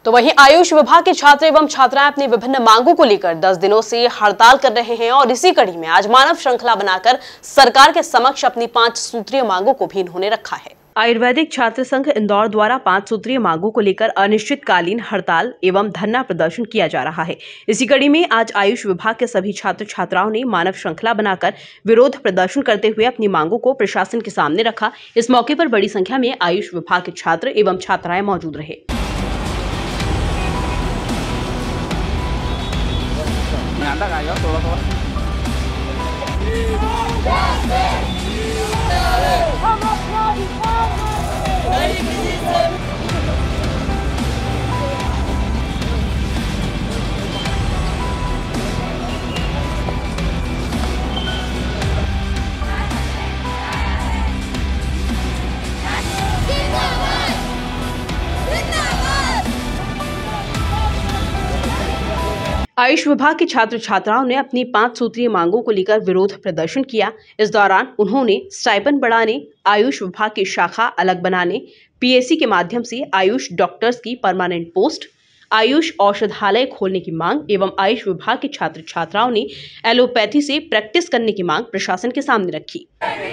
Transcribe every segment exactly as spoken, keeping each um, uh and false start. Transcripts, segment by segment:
तो वहीं आयुष विभाग के छात्र एवं छात्राएं अपनी विभिन्न मांगों को लेकर दस दिनों से हड़ताल कर रहे हैं और इसी कड़ी में आज मानव श्रृंखला बनाकर सरकार के समक्ष अपनी पांच सूत्रीय मांगों को भी इन्होंने रखा है। आयुर्वेदिक छात्र संघ इंदौर द्वारा पांच सूत्रीय मांगों को लेकर अनिश्चितकालीन हड़ताल एवं धरना प्रदर्शन किया जा रहा है। इसी कड़ी में आज आयुष विभाग के सभी छात्र छात्राओं ने मानव श्रृंखला बनाकर विरोध प्रदर्शन करते हुए अपनी मांगों को प्रशासन के सामने रखा। इस मौके पर बड़ी संख्या में आयुष विभाग के छात्र एवं छात्राएं मौजूद रहे। आयुष विभाग के छात्र छात्राओं ने अपनी पांच सूत्रीय मांगों को लेकर विरोध प्रदर्शन किया। इस दौरान उन्होंने स्टाइपेंड बढ़ाने, आयुष विभाग की शाखा अलग बनाने, पीएससी के माध्यम से आयुष डॉक्टर्स की परमानेंट पोस्ट, आयुष औषधालय खोलने की मांग एवं आयुष विभाग के छात्र छात्राओं ने एलोपैथी से प्रैक्टिस करने की मांग प्रशासन के सामने रखी।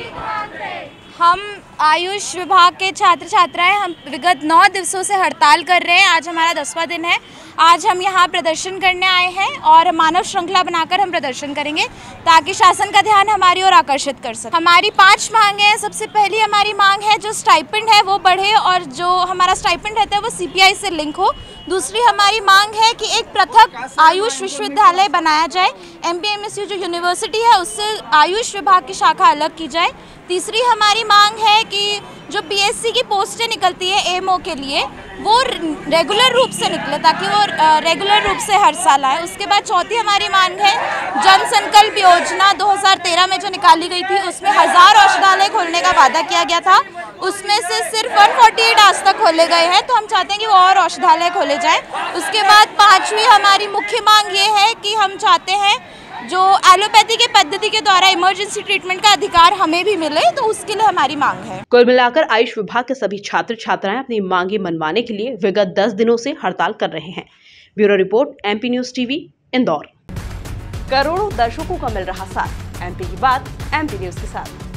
हम आयुष विभाग के छात्र छात्राएं हम विगत नौ दिवसों से हड़ताल कर रहे हैं। आज हमारा दसवां दिन है। आज हम यहाँ प्रदर्शन करने आए हैं और मानव श्रृंखला बनाकर हम प्रदर्शन करेंगे ताकि शासन का ध्यान हमारी ओर आकर्षित कर सके। हमारी पांच मांगे हैं। सबसे पहली हमारी मांग है जो स्टाइपेंड है वो बढ़े और जो हमारा स्टाइपेंड रहता है वो सीपीआई से लिंक हो। दूसरी हमारी मांग है कि एक पृथक आयुष विश्वविद्यालय बनाया जाए। एमपीएमएसयू जो यूनिवर्सिटी है उससे आयुष विभाग की शाखा अलग की जाए। तीसरी हमारी मांग है कि जो पीएससी की पोस्टें निकलती है एएमओ के लिए वो रेगुलर रूप से निकले ताकि वो रेगुलर रूप से हर साल आए। उसके बाद चौथी हमारी मांग है जन संकल्प योजना दो हज़ार तेरह में जो निकाली गई थी उसमें हजार औषधालय खोलने का वादा किया गया था, उसमें से सिर्फ एक सौ अड़तालीस आज तक खोले गए हैं, तो हम चाहते हैं कि वो और औषधालय खोले जाएं। उसके बाद पांचवी हमारी मुख्य मांग ये है कि हम चाहते हैं जो एलोपैथी के पद्धति के द्वारा इमरजेंसी ट्रीटमेंट का अधिकार हमें भी मिले, तो उसके लिए हमारी मांग है। कुल मिलाकर आयुष विभाग के सभी छात्र छात्राएं अपनी मांगे मनवाने के लिए विगत दस दिनों से हड़ताल कर रहे हैं। Bureau report, MP news TV, Indore. करोड़ों दर्शकों का मिल रहा साथ, एमपी की बात एमपी न्यूज के साथ।